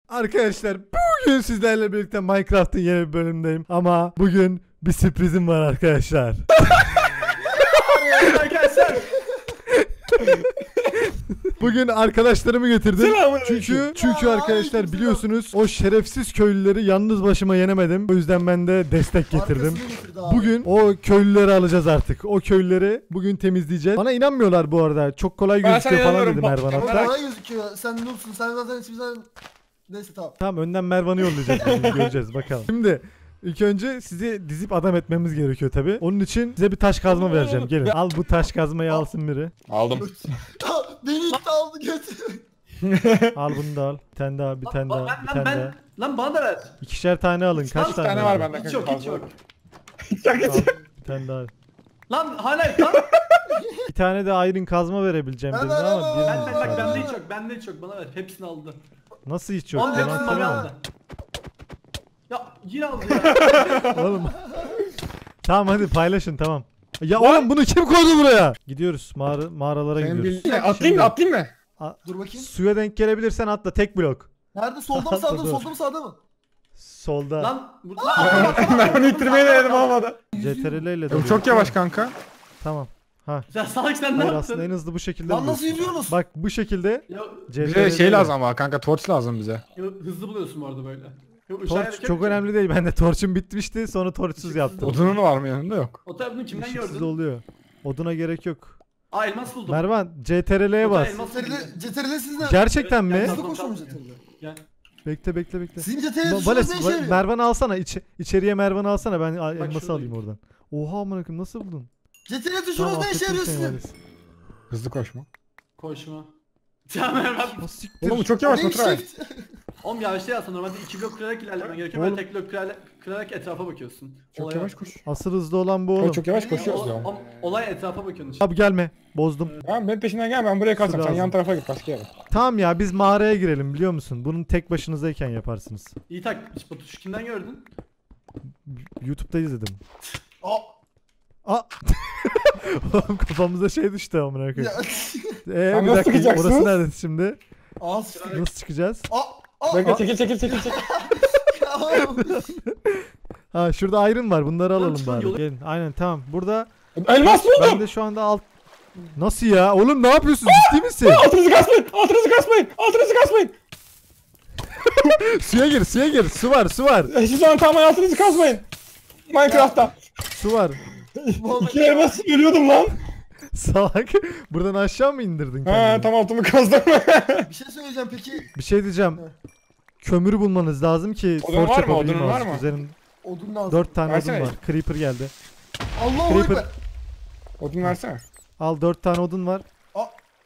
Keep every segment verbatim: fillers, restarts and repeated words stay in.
Arkadaşlar bugün sizlerle birlikte Minecraft'ın yeni bir bölümündeyim. Ama bugün bir sürprizim var arkadaşlar. Arkadaşlar. Bugün arkadaşlarımı getirdim. Selamünaleyküm. Çünkü çünkü arkadaşlar biliyorsunuz o şerefsiz köylüleri yalnız başıma yenemedim. O yüzden ben de destek getirdim. Bugün o köylüleri alacağız artık. O köylüleri bugün temizleyeceğiz. Bana inanmıyorlar bu arada. Çok kolay Ben gözüküyor sana falan inanıyorum. dedi Mervan Bak- hatta. Kolay gözüküyor. Sen noobsun. Sen zaten hiçbir neyse tamam. Tamam, önden Mervan'ı yollayacağız. Bugün. Göreceğiz bakalım. Şimdi ilk önce sizi dizip adam etmemiz gerekiyor tabi. Onun için size bir taş kazma vereceğim. Gelin. Al bu taş kazmayı alsın biri. Aldım. Beni ilk aldı götür. Al bunu da al. Bir tane daha, bir tane daha, bir Lan tane ben, daha. lan bana da ver. İkişer tane alın. Kaç Üç tane? tane var aldın? bende. Hiç yok hiç yok. Şaka Al, bir tane daha. Lan hala lan. Bir tane de iron kazma verebileceğim Ben dedim ver, ama ver, Ben biriniz ben bak sadece. bende hiç yok. Bende hiç yok. Bana ver. Hepsini aldı. Nasıl hiç yok? Onun Ben hepsini bana hatırlamam. aldı. Ya yine aldı ya. Oğlum. Tamam hadi paylaşın tamam. Ya oğlum bunu kim koydu buraya? Gidiyoruz mağara, mağaralara Senin gidiyoruz. bil... Atlayayım mı? Atlayayım mı? Dur bakayım. Suya denk gelebilirsen atla, tek blok. Nerede? Solda mı sağda mı? Solda mı sağda mı? Solda. Lan burada. Ben onu ittirmeyi denedim olmadı. C T R L ile de. Oğlum çok yavaş kanka. Tamam. Sen salak sen ne Hayır, aslında en yaptın? hızlı bu şekilde. Lan nasıl buluyorsun. yürüyorsunuz? Bak bu şekilde Ya, C T R L Bize ile- şey lazım ama kanka, torç lazım bize. ya hızlı buluyorsun bu arada böyle. Ya, ışığa Torç gerek çok yok ki. önemli değil. Ben de torçum bitmişti. Sonra torçsuz yaptım. Odunun var mı yanında? Yok. O tabi bunu kimden Işıksız gördün? oluyor. Oduna gerek yok. Aa elmas buldum. Mervan C T R L'ye O da bas. elmas buldum. Ceterili, ceterili sizde. Gerçekten mi? Evet, Hızlı Tamam, koşuyor mu tamam. ceterili? Gel. Bekle bekle bekle. Sizin ceterili Va- tuşunuz Vales, ne işe Va- yarıyor? Mervan'ı alsana. İç, içeriye Mervan'ı alsana. Ben a- elması şurada. alayım oradan. Oha amına koyayım, nasıl buldun? Ceterili tuşunuz Tamam, ne işe affettim yarıyor seni sizin? Vales. Hızlı koşma. Koşma. Tamam ben. Nasıl siktir? Oğlum bu çok yavaş Benim Baturay. shift. Oğlum yavaşta ya normalde iki blok kırarak ilerlemen gerekiyor. Böyle Oğlum. tek blok kırarak, kırarak etrafa bakıyorsun. Çok Olay yavaş o. koş. Asıl hızlı olan bu Oğlum oğlum. çok yavaş koşuyoruz O- ya. o- Olay etrafa bakıyorsun işte. Abi gelme. Bozdum. Tamam benim peşinden gel, ben buraya kalsam. Sen lazım. yan tarafa git başka yere. Tamam ya, biz mağaraya girelim biliyor musun? Bunun tek başınızayken yaparsınız. İyi tak. Batu şu kimden gördün? YouTube'da izledim. Aa, Aa. Oğlum kafamıza şey düştü amına ya. koyayım. Ee, Lan bir nasıl dakika, çıkacaksınız? orası nerede şimdi? Aa, sıçtık. Nasıl çıkacağız? Aa, aa. Bekle, çekil çekil çekil çekil. Ha şurada iron var, bunları alalım çıkın, bari. yolu- Gelin. Aynen tamam. Burada Elmas ben buldum. de şu anda alt... Nasıl ya? Oğlum ne yapıyorsun? Ciddi misin? Altınızı kasmayın. Altınızı kasmayın. Altınızı kasmayın. Suya gir, suya gir. Su var, su var. Hiçbir zaman tamamen altınızı kasmayın. Minecraft'ta. Su var. İki elmas ölüyordum lan. Salak. Buradan aşağı mı indirdin Ha kendini? tam altımı kazdım. Bir şey söyleyeceğim peki. Bir şey diyeceğim. Kömürü bulmanız lazım ki Odun torç var mı? yapabileyim Odunun var azıcık. mı? Üzerim Odun lazım. dört tane Versene. odun var. Creeper geldi. Allahu Creeper. ekber. Odun versene. Al dört tane odun var. Aa.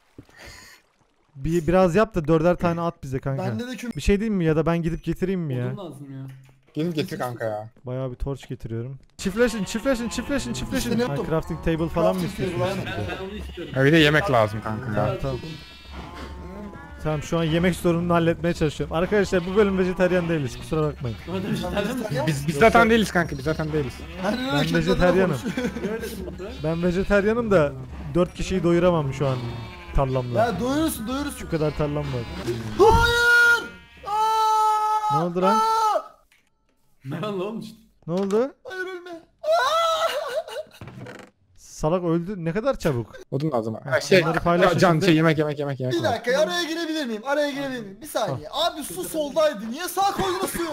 Bir biraz yap da dörder tane at bize kanka. Bende de kömür. Bir şey diyeyim mi ya da ben gidip getireyim mi ya? Odun lazım ya. Gelin getir kanka ya. Bayağı bir torç getiriyorum. Çiftleşin, çiftleşin, çiftleşin, çiftleşin. İşte ne Ha, buldum? crafting table falan mı Crafting istiyorsun? table, aynen. Ben, ben onu istiyorum. Ha bir de yemek lazım kanka ya. Tamam. Tamam şu an yemek sorununu halletmeye çalışıyorum. Arkadaşlar bu bölüm vejetaryen değiliz, kusura bakmayın. Bana da bir şey der misin? Biz biz zaten değiliz kanka, biz zaten değiliz. Aynen öyle, Ben kendi vejetaryenim. adına konuşuyor. Niye öylesin Batu? Ben vejetaryenim da dört kişiyi doyuramam şu an tarlamla. Ya doyurursun doyurursun. Şu kadar tarlam var. Hayır! Aa! Ne oldu lan? Aa! Merhaba ne olmuş? Ne oldu? Hayır ölme. Salak öldü. Ne kadar çabuk. Odun lazım. Ha, şey, Onları paylaşın can şimdi. şey yemek yemek yemek yemek. Bir lazım. dakika araya girebilir miyim? Araya girebilir miyim? Bir saniye. Abi su soldaydı. Niye sağ koydunuz suyu?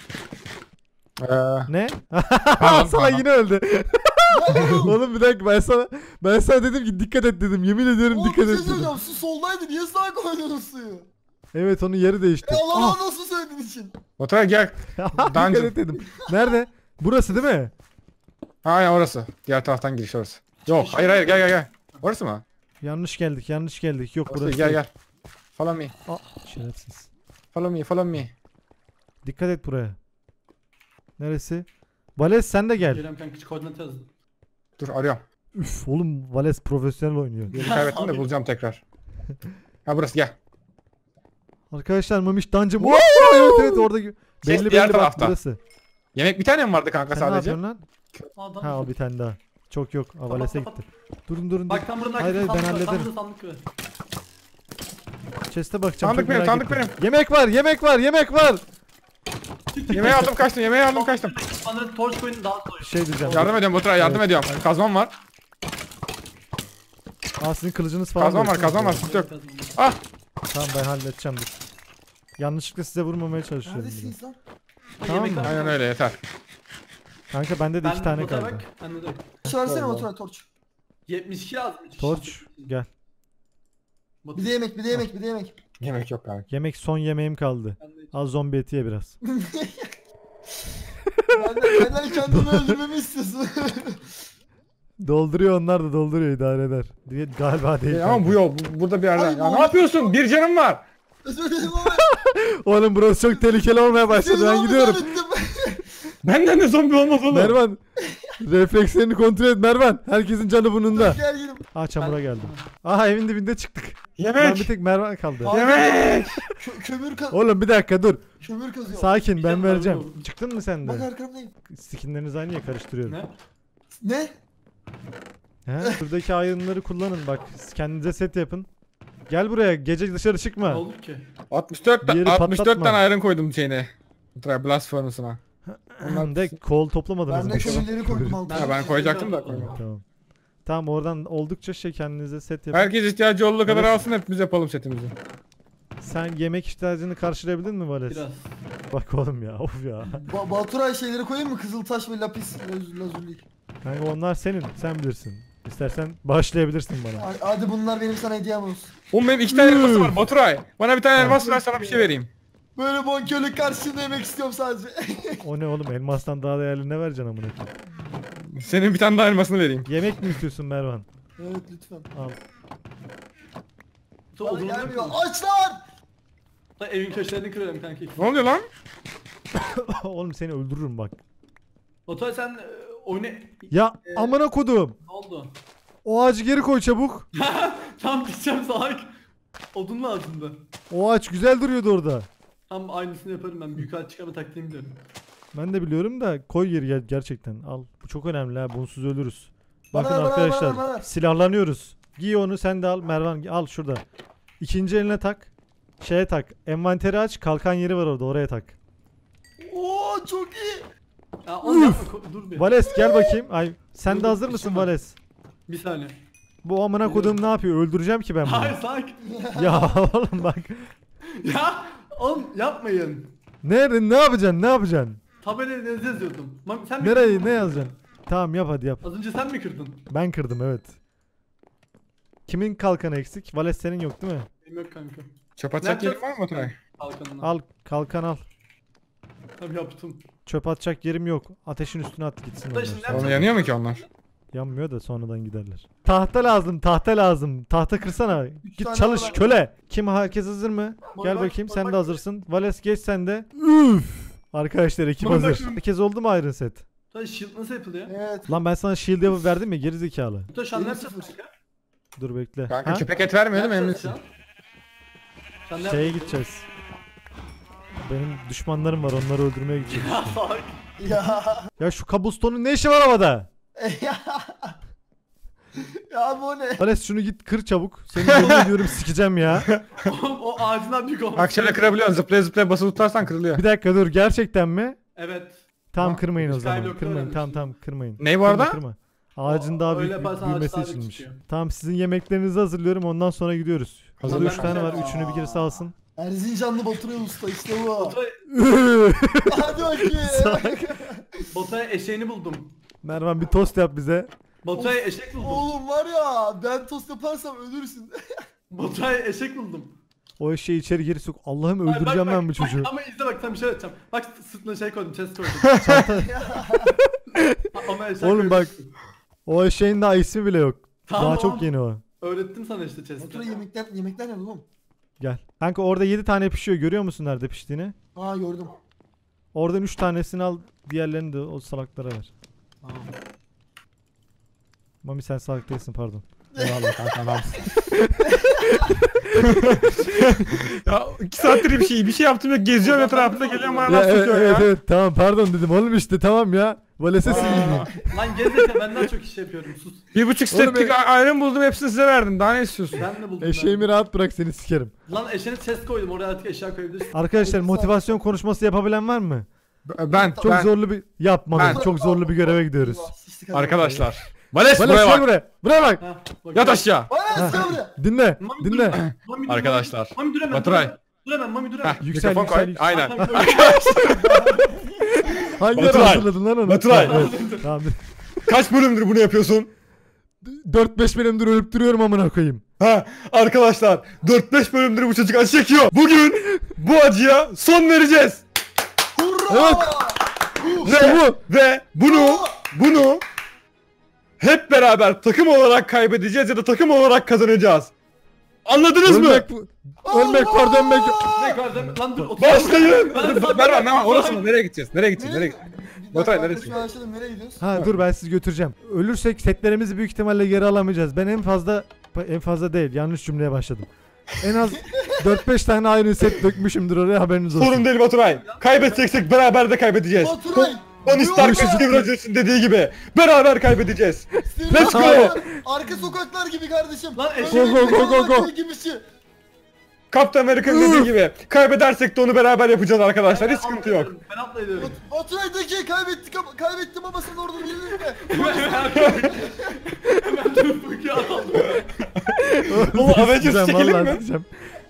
Ee, Ne? pardon, Sana pardon. yine öldü. Oğlum bir dakika, ben sana ben sana dedim ki dikkat et dedim. Yemin ediyorum Oğlum bir dikkat şey et dedim. söyleyeceğim. Su soldaydı. Niye sağ koydunuz suyu? Evet, onun yeri değişti. E Allah Ah! Allah nasıl söylediğin için? Baturay gel. dikkat Dungeon. et dedim. Nerede? Burası değil mi? Ha ya orası. Diğer taraftan giriş orası. Yok hayır hayır gel gel gel. Orası mı? Yanlış geldik, yanlış geldik. Yok Orası burası. gel değil. gel. Follow me. Aa, şerefsiz. Follow me follow me. Dikkat et buraya. Neresi? Vales sen de gel. Geliyorum kanka koordinat yazdım. Dur arıyorum. Üf oğlum, Vales profesyonel oynuyor. Yeri kaybettim de Abi. bulacağım tekrar. Ha burası gel. Arkadaşlar Mamiş Dungeon. Wow, evet evet orada Ses belli diğer belli bak tarafta. burası. Yemek bir tane mi vardı kanka Sen ne sadece? yapıyorsun lan? Adam. Ha al bir tane daha. Çok yok. Avales'e kapat. gitti. Durun durun. Bak durun. tam burada Hayır, hayır, ben sandık var, tam hallederim. burada sandık var. Chest'e bakacağım. Sandık çok benim, merak sandık ettim. Yemek var, yemek var, yemek var. Yemeği aldım kaçtım, yemeği aldım kaçtım. Bana torch koyun daha koyun. Bir şey diyeceğim. Yardım ediyorum Baturay, yardım Evet. ediyorum. Kazmam var. Aa sizin kılıcınız falan. Kazmam da var, yok, kazmam var. değil mi? Sıkıntı yok. Ah! Tamam ben halledeceğim dur. Yanlışlıkla size vurmamaya çalışıyorum. bir de. Neredesiniz lan? Tamam mı? Aynen öyle yeter. Kanka bende de iki tane Baturay kaldı. bak, bende de yok. Torç versene Allah. Baturay torç. yetmiş iki lazım. üç Torç kişi. gel. Batu- Bir de yemek, bir de yemek, bir de yemek. Yemek yok kanka. Yemek son yemeğim kaldı. Bende hiç- Az zombi eti ye biraz. Benden, benden kendimi öldürmemi istiyorsun. Dolduruyor onlar da dolduruyor idare eder. Diye galiba değil. E, ama kanka. bu yol, bu- burada bir yerde. Ay, Ya bu- ne yapıyorsun? Bir canım var. Özür dilerim ama. Oğlum burası çok tehlikeli olmaya başladı. Seni Ben zombi gidiyorum. zannettim. Benden de zombi olmaz oğlum. Mervan. Reflekslerini kontrol et Mervan. Herkesin canı bununda. Gel gelin. Aa çamura Ben- geldim. Aha evin dibinde çıktık. Ben Yemek. bir tek Mervan kaldı. Abi, Yemek. Kö kömür kaz Oğlum bir dakika dur. kömür kazıyor. Sakin ben canım var vereceğim. oğlum. Çıktın mı sen Bak de? arkamdayım. Skinleriniz aynı ya karıştırıyorum. Ne? Ne? He? Şuradaki ayrımları kullanın bak. Kendinize set yapın. Gel buraya gece dışarı Ne çıkma. olur ki? altmış dört, Bir yeri ta- altmış dört patlatma. tane iron koydum şeyine. Baturay blast furnace'ına. Onlar de kol toplamadınız Ben mı? de kömürleri koydum altına. Ha, ben koyacaktım da Ben- koymadım. Tamam. Tamam oradan oldukça şey kendinize set yapın. Herkes ihtiyacı olduğu kadar Evet. alsın, hepimiz yapalım setimizi. Sen yemek ihtiyacını karşılayabildin mi Vales? Biraz. Bak oğlum ya of ya. Ba Baturay şeyleri koyayım mı? Kızıltaş ve lapis laz lazuli. Kanka onlar senin sen bilirsin. İstersen bağışlayabilirsin bana. Ha- Hadi bunlar benim sana hediyem olsun. Oğlum benim iki tane elması var Baturay. Bana bir tane elmas ver, sana bir şey vereyim. Böyle bonkörlük karşılığında yemek istiyorum sadece. O ne oğlum elmastan daha değerli ne vereceksin amına koyayım? Senin bir tane daha elmasını vereyim. Yemek mi istiyorsun Mervan? Evet lütfen. Al. Batu Bana odunu gelmiyor. yapalım. Aç lan! Da evin köşelerini kırıyorum kanki. Ne oluyor lan? Oğlum seni öldürürüm bak. Batu sen e, oyunu... Ya Ee, amına kodum. Ne oldu? O ağacı geri koy çabuk. Tam diyeceğim salak. Odun lazımdı. O ağaç güzel duruyordu orada. Tam aynısını yaparım ben. Büyük ağaç çıkarma taktiğimi biliyorum. Ben de biliyorum da koy geri gel gerçekten. Al. Bu çok önemli ha. Bunsuz ölürüz. Bana Bakın ver, bana ver, arkadaşlar bana ver. silahlanıyoruz. Giy onu sen de al Mervan al şurada. İkinci eline tak. Şeye tak. Envanteri aç. Kalkan yeri var orada oraya tak. Oo çok iyi. Ya onu yapma. ko- Dur bir. Vales gel bakayım. Ay sen Dur, de dur, hazır mısın işim var. Vales? Bir saniye. Bu amına kodum ne yapıyor? Öldüreceğim ki ben bunu. Hayır salak. Ya oğlum bak. Ya oğlum yapmayın. Nerede ne yapacaksın? Ne yapacaksın? Tabelaya ne yazıyordum? Bak sen mi Nereye kırdın? ne yazacaksın? Tamam yap hadi yap. Az önce sen mi kırdın? Ben kırdım evet. Kimin kalkanı eksik? Vales senin yok değil mi? Benim yok kanka. Çöp atacak Ne yerin var mı Baturay? Kalkanını. Al kalkan al. Tabii yaptım. Çöp atacak yerim yok. Ateşin üstüne at gitsin Da onlar. şimdi ne Onu yapacağım? yanıyor mu ki onlar? Yanmıyor da sonradan giderler. Tahta lazım, tahta lazım. Tahta kırsana. Git tane çalış var. köle. Kim herkes hazır mı? Bak, Gel bak, bakayım bak, sen bak. de hazırsın. Vales geç sen de. Üf. Arkadaşlar ekip Bak, bak hazır. şimdi. Herkes oldu mu Iron Set? Da shield nasıl yapılıyor? Evet. Lan ben sana shield yapıp verdim ya geri zekalı. Bu da şu an ne Benim yapacağız sıfır. kanka? Dur bekle. Kanka Ha? köpek et vermiyordum Ne emin yapacağız misin? şu an? Şu an ne Şeye yapacağız? gideceğiz. Benim düşmanlarım var onları öldürmeye gideceğiz. Ya salak. Ya. Ya şu kabustonun ne işi var havada? ya. Ya bu ne? Vales şunu git kır çabuk. Seni yemin ediyorum sikeceğim ya. Oğlum o ağacından büyük olmuş. Bak şöyle kırabiliyorsun, zıplaya zıplaya basılı tutarsan kırılıyor. Bir dakika dur gerçekten mi? Evet. Tamam Ha, kırmayın o zaman. Skyblock'ta Kırmayın öğrenmiştim. tamam tamam kırmayın. Ne bu Kırma, arada? Kırma. Ağacın O- daha öyle büyük yaparsan ağaç büyümesi daha büyük içinmiş. çıkıyor. Tamam sizin yemeklerinizi hazırlıyorum ondan sonra gidiyoruz. Hazırda Tamam, üç ben tane var. başlarım. Üçünü bir kere alsın. Erzincanlı Baturay Usta işte bu. Baturay, Hadi bakayım. Baturay eşeğini buldum. Mervan bir tost yap bize. Baturay eşek buldum. Oğlum var ya ben tost yaparsam ölürsün. Baturay eşek buldum. O eşeği içeri geri sok. Allah'ım Ay, bak, öldüreceğim bak, ben bu bak, çocuğu. Ama izle bak sen bir şey yapacağım. Bak sırtına şey koydum, chest koydum. Ama eşek Oğlum bak. koydum. O eşeğin daha ismi bile yok. Tamam, Daha çok oğlum. yeni o. Öğrettim sana işte chest'i. Baturay yemekler yemekler ne oğlum? Gel. Kanka orada yedi tane pişiyor. Görüyor musun nerede piştiğini? Ha gördüm. Oradan üç tanesini al. Diğerlerini de o salaklara ver. Tamam. Mami sen salak değilsin pardon. Eyvallah kanka adamsın. Ya iki saattir bir şey bir şey yaptım ya geziyorum etrafında geliyorum bana Ya, laf evet, sokuyor evet, ya. evet tamam pardon dedim oğlum işte tamam ya. Valese sinirliyim. Lan gezete ben daha çok iş yapıyorum sus. Bir buçuk Oğlum setlik iron buldum, hepsini size verdim. Daha ne istiyorsun? Ben de buldum. Eşeğimi rahat bırak, seni sikerim. ben. Lan eşeğine ses koydum oraya artık eşya koyabilirsin. Arkadaşlar motivasyon konuşması yapabilen var mı? Ben, Çok ben. zorlu bir yapma. Ben- Çok zorlu bir göreve gidiyoruz. Arkadaşlar. Vales Vales buraya gel bak. buraya. Buraya bak. Ha, bak, Yat aşağı. Bana gel buraya. Dinle. Mami Dinle. dur. Mami dur, Arkadaşlar. Mami dur hemen. Baturay. Dur hemen Mami dur hemen. Heh, Yüksel, mikrofon yüksel, koy. yüksel. Aynen. Tamam, koy. Hangi ara Baturay. hazırladın lan onu? Baturay. Evet. Tamam. Kaç bölümdür bunu yapıyorsun? dört beş bölümdür ölüp duruyorum amına koyayım. Ha arkadaşlar dört beş bölümdür bu çocuk acı çekiyor. Bugün bu acıya son vereceğiz. Hurra! Evet. İşte Ve, bu. ve bunu bunu hep beraber takım olarak kaybedeceğiz ya da takım olarak kazanacağız. Anladınız mı? Ölmek, bu- ölmek var dönmek. Ne var değil mi? Lan dur otur. Başlayın. Ben- ben- Merhaba, ne var? ben- Orası mı? Nereye gideceğiz? Nereye gideceğiz? Nereye gideceğiz? Bir Baturay, dakika, neresi? konuşmaya başladım, nereye gidiyoruz? Ha dur, ben sizi götüreceğim. Ölürsek setlerimizi büyük ihtimalle geri alamayacağız. Ben en fazla en fazla değil, yanlış cümleye başladım. En az dört beş tane aynı set dökmüşümdür oraya, haberiniz olsun. Sorun değil Baturay. Kaybedeceksek beraber de kaybedeceğiz. Baturay! Tony Stark Yok ya. Steve Rogers'ın dediği gibi beraber kaybedeceğiz. Steve Let's go. Rogers, Arka sokaklar gibi kardeşim. Lan Öyle eşek- bir Go, go, go, go, go. sokak gibi şey. Kaptan Amerika'nın dediği gibi kaybedersek de onu beraber yapacağız arkadaşlar. Hiç sıkıntı yok. Ben atlayıyorum. Bat- Baturay de ki kaybettik ama kaybettim ama sen orada değildin mi? Hemen dur bu ya adam. Oğlum Avengers Sikeceğim, çekelim vallahi mi? sikeceğim.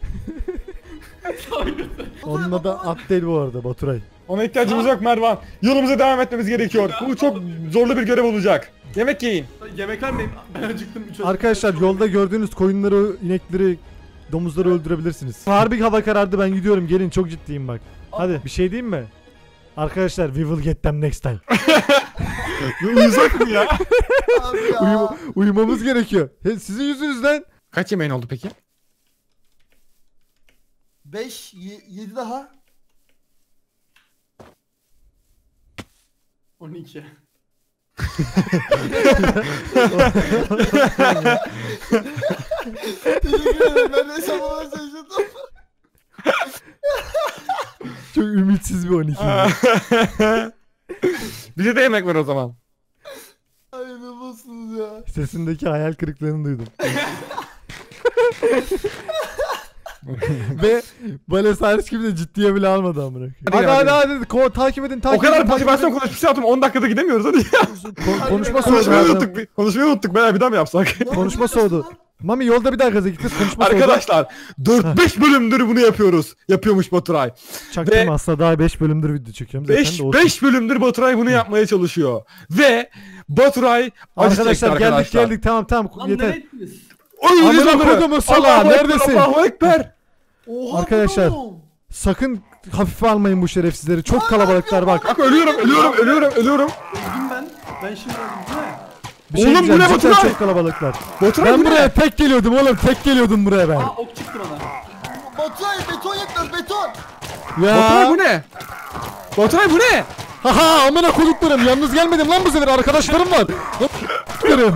Onun adı at değil bu arada, Baturay. Ona ihtiyacımız yok Mervan. Yolumuza devam etmemiz gerekiyor. Bu çok zorlu bir görev olacak. Yemek yiyin. Yemek vermeyin. Ben acıktım. Üç Arkadaşlar yolda gördüğünüz koyunları, inekleri, domuzları öldürebilirsiniz. Harbi hava karardı, ben gidiyorum, gelin, çok ciddiyim bak. Hadi bir şey diyeyim mi? Arkadaşlar we will get them next time. Uyusak mı ya? Abi ya. Uyuma- uyumamız gerekiyor. He, sizin yüzünüzden. Kaç yemeğin oldu peki? beş, yedi daha. on iki. Teşekkür ederim. Ben de hesabıma şaşırdım. Çok ümitsiz bir on iki. Bize de yemek ver o zaman. Ay ne basınız ya. Sesindeki hayal kırıklığını duydum. Ve Vales hariç gibi de ciddiye bile almadı amına koyayım. Hadi Hadi gel, hadi hadi. hadi, Ko- takip edin takip O kadar edin. takip motivasyon edin. konuşması yaptım. on dakikada gidemiyoruz hadi ya. Ko- konuşma Konuşmayı soğudu. unuttuk. bir- Konuşmayı unuttuk. Beyler bir daha mı yapsak? Konuşma soğudu. Mami yolda bir daha gaza gitti. Konuşma soğudu. Arkadaşlar dört beş bölümdür bunu yapıyoruz. Yapıyormuş Baturay. Çaktırma, ve- aslında daha beş bölümdür video çekiyorum zaten beş de olsun. beş bölümdür Baturay bunu yapmaya çalışıyor. Ve Baturay acı çekti Arkadaşlar geldik arkadaşlar. geldik, tamam tamam Lan yeter. nereye gittiniz? Oy, Amına yürü onları. kodumun salağı, Allahu Ekber, neredesin? Allahu Ekber. Oha Arkadaşlar. oğlum. Sakın hafife almayın bu şerefsizleri. Çok kalabalıklar bak. Bak ölüyorum ölüyorum ölüyorum ölüyorum. Öldüm ben. Ben şimdi öldüm. Bu ne? Bir şey Oğlum, bu diyeceğim, ne cidden Baturay? çok kalabalıklar. Baturay Ben bu buraya ne? tek geliyordum oğlum, tek geliyordum buraya ben. Aa ok çıktı bana. Baturay beton yapıyoruz beton. Baturay Ya. bu ne? Baturay bu ne? Haha amına koduklarım, yalnız gelmedim lan bu sefer, arkadaşlarım var. Koduklarım.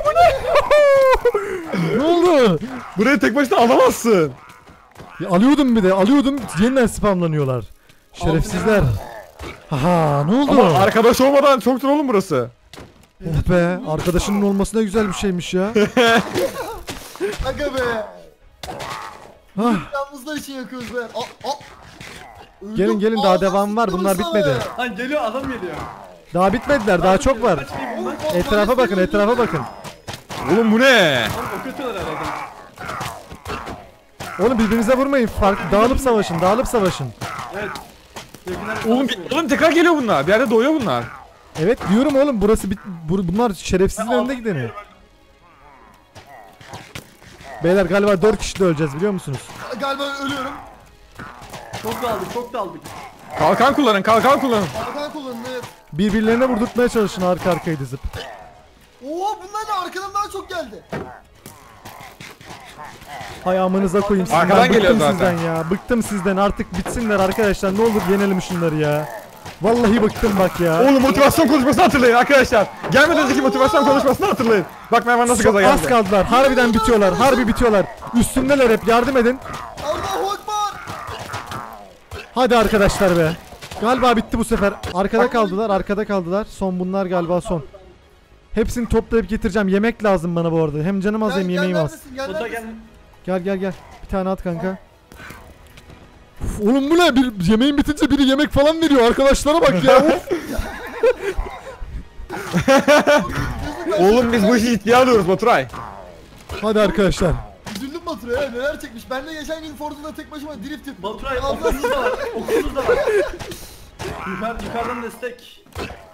Ne oldu? Burayı tek başına alamazsın. Ya alıyordum bir de, alıyordum, yeniden spamlanıyorlar. Şerefsizler. Haha ne oldu? Ama arkadaş olmadan çok zor oğlum burası. Oh be, arkadaşının olması ne güzel bir şeymiş ya. Aga be. Ah, Yalnızlar için yakıyoruz be. Aa, aa. Öldüm. Gelin, gelin, daha Ağzına devam var, sıktım bunlar sana. bitmedi. Lan geliyor adam geliyor. daha bitmediler, daha çok var. Kaç mıyım Oğlum, bunlar? Etrafa bakın, etrafa bakın. Oğlum bu ne? Oğlum ok atıyorlar herhalde. Oğlum birbirinize vurmayın, fark dağılıp savaşın, dağılıp savaşın. Evet. Yakınlar Oğlum, savaşıyor. oğlum tekrar geliyor bunlar. Bir yerde doğuyor bunlar. Evet diyorum oğlum, burası bit bu- bunlar şerefsizin önünde gideni. Beyler galiba dört kişi de öleceğiz, biliyor musunuz? Galiba ölüyorum. Çok daldık çok daldık. Kalkan kullanın kalkan kullanın. Arkadan kullanın evet. Birbirlerine vurdurtmaya çalışın arka arkaya dizip. Oha bunlar da arkadan daha çok geldi. Hay amınıza koyayım sizden. Arkadan Bıktım geliyor zaten. sizden ya. Bıktım sizden, artık bitsinler arkadaşlar, ne olur yenelim şunları ya. Vallahi bıktım bak ya. Oğlum motivasyon konuşmasını hatırlayın arkadaşlar. Gelmeden önceki motivasyon konuşmasını hatırlayın. Bak Mervan nasıl gaza Az geldi. kaldılar, harbiden bitiyorlar, harbi bitiyorlar. Üstümdeler hep, yardım edin. Allahu Ekber. Hadi arkadaşlar be. Galiba bitti bu sefer. Arkada kaldılar, arkada kaldılar. Son bunlar galiba son. Hepsini toplayıp getireceğim. Yemek lazım bana bu arada. Hem canım az Gel, hem gel, yemeğim az. neredesin? Gel, Baturay gel. neredesin? Gel gel gel. Bir tane at kanka. Uf, oğlum bu ne? Bir yemeğin bitince biri yemek falan veriyor. Arkadaşlara bak ya. Of. Oğlum biz bu işi ciddiye alıyoruz Baturay. Hadi arkadaşlar. Üzüldüm Batur'a ya neler çekmiş. Ben de geçen gün Fortnite'da tek başıma drift yapıyorum. Baturay Ağzına okulumuz da var. Okulumuz da var. Yukarı, yukarıdan destek.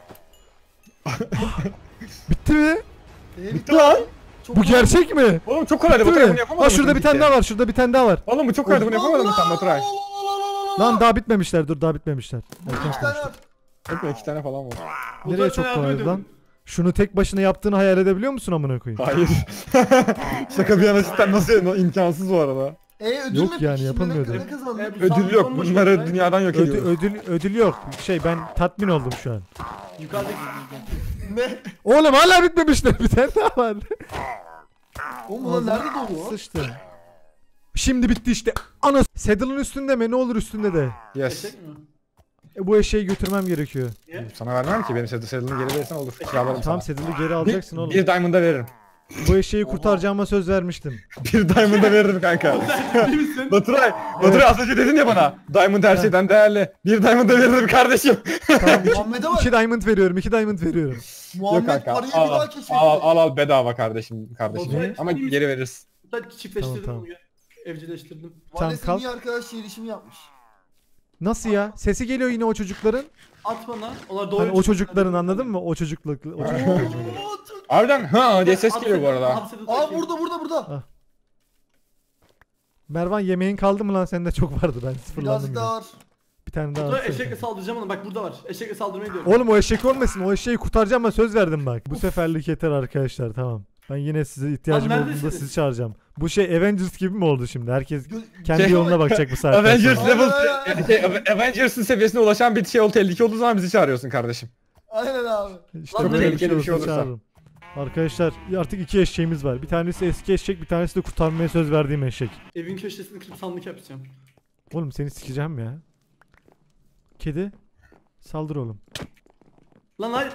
Bitti mi? Ee, Bitti lan. çok Bu kolay. gerçek mi? Oğlum çok kolaydı Bitti Baturay, mi? bunu yapamadın Ha mı şurada sen bir tane ciddi? daha var. Şurada bir tane daha var. Oğlum bu çok kolaydı, bunu yapamadın mı sen Baturay? Lan daha bitmemişler. Dur daha bitmemişler. Erken İki tane konuştum. var. Yok iki tane falan var. Nereye Baturay çok sana kolaydı yardım lan? ediyorum. Şunu tek başına yaptığını hayal edebiliyor musun amına koyayım? Hayır. Şaka bir yana cidden nasıl imkansız bu arada. Ee ödül Yok mü yani, peki? Şimdi yapamıyordu. Ne, ne kazandın? Evet. Ödül yok, bunları dünyadan yok Ödül, ediyoruz. ödül, ödül yok. Şey ben tatmin oldum şu an. Yukarıdaki. Ne? Oğlum hala bitmemişler. Bir tane daha var. Oğlum ulan nerede dolu o? Sıçtı. Şimdi bitti işte. Ana saddle'ın üstünde mi? Ne olur üstünde de. Yes. Eşek mi? E, bu eşeği götürmem gerekiyor. Niye? Sana vermem ki, benim saddle saddle'ını geri verirsen olur. Kiralarım Tamam sana. saddle'ı geri alacaksın bir, oğlum. bir diamond'a veririm. Bu eşeği kurtaracağıma söz vermiştim. Bir diamond'a veririm kanka. Ciddi misin? Baturay, Baturay az önce dedin ya bana. Diamond her şeyden değerli. Bir diamond'a veririm kardeşim. Tamam iki, Muhammed'e bak. iki diamond veriyorum. iki diamond veriyorum. Yok Muhammed kanka. parayı bir Al, daha al, keşfetti. al, al, al bedava kardeşim. Kardeşim. Ne? Ama geri veririz. Ben çiftleştirdim Tamam, bunu ya. Evcilleştirdim. Tamam, Vales'in kalk. iyi arkadaş erişimi yapmış. Nasıl ya? Sesi geliyor yine o çocukların. At bana. Onlar doğru. Hani o çocukların anladın mı? O çocukluk. O çocukların. Oo, çok- Harbiden ha diye ses geliyor bu arada. Aa burada burada burada. Mervan yemeğin kaldı mı lan? Sende çok vardı ben sıfırlandım. Birazcık ya. daha var. Bir tane daha. Baturay atsana. eşekle saldıracağım ona. Bak burada var. Eşekle saldırmaya gidiyorum. Oğlum o eşek olmasın. O eşeği kurtaracağım ben söz verdim bak. Bu seferlik yeter arkadaşlar tamım. Ben yine size ihtiyacım Abi olduğunda neredesiniz? sizi çağıracağım. Bu şey Avengers gibi mi oldu şimdi? Herkes Gö- kendi Şey- yoluna bakacak bu saatten Avengers sonra. level Aynen, şey, Avengers'ın seviyesine ulaşan bir şey ol tehlike olduğu zaman bizi çağırıyorsun kardeşim. Aynen abi. İşte Lan böyle bir tehlikeli şey bir şey olursa olursa. çağırırım. Arkadaşlar artık iki eşeğimiz var. Bir tanesi eski eşek, bir tanesi de kurtarmaya söz verdiğim eşek. Evin köşesini kırıp sandık yapacağım. Oğlum seni sikeceğim ya. Kedi. Saldır oğlum. Lan hayır.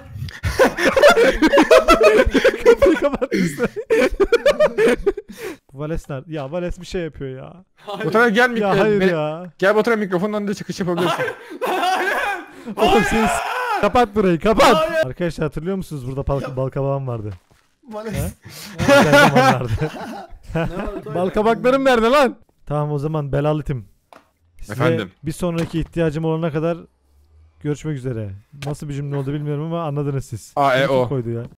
Kapıyı kapat üstüne. Vales nerede? Ya Vales bir şey yapıyor ya. Hayır. Baturay gel mikro. Ya hayır beni- ya. Gel Baturay mikrofonun önünde çıkış yapabilirsin. Oğlum seni s- kapat burayı kapat. Arkadaşlar hatırlıyor musunuz burada bal balkabağım vardı? Vales. Nerede vardı? Ne var Baturay? Balkabaklarım nerede lan? Tamam o zaman belalı tim. Size Efendim? bir sonraki ihtiyacım olana kadar görüşmek üzere. Nasıl bir cümle oldu bilmiyorum ama anladınız siz. A, E, Kim O. koydu ya?